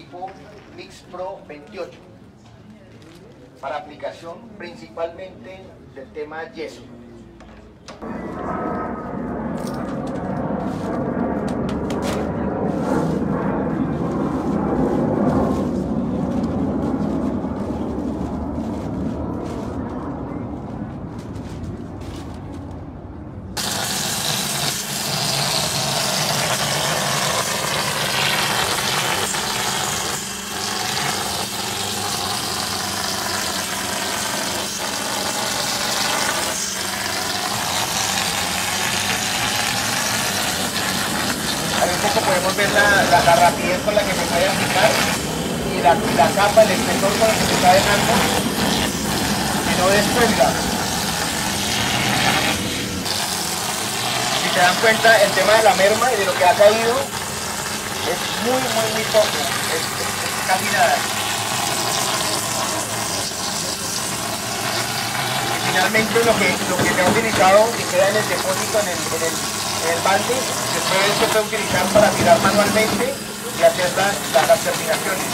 tipo Mix Pro 28 para aplicación principalmente del tema yeso. Ahí un poco podemos ver la rapidez con la que se puede aplicar y la capa, el espesor con el que se está dejando, que no descuelga. Si se dan cuenta, el tema de la merma y de lo que ha caído es muy poco, es casi nada. Y finalmente lo que se ha utilizado y queda en el depósito, en el balde, después se puede utilizar para tirar manualmente y hacer las terminaciones.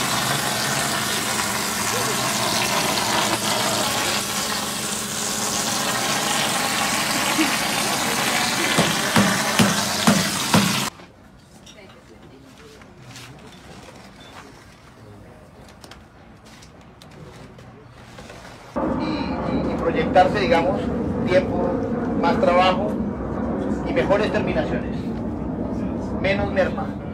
Y proyectarse, digamos, tiempo, más trabajo y mejores terminaciones, menos merma.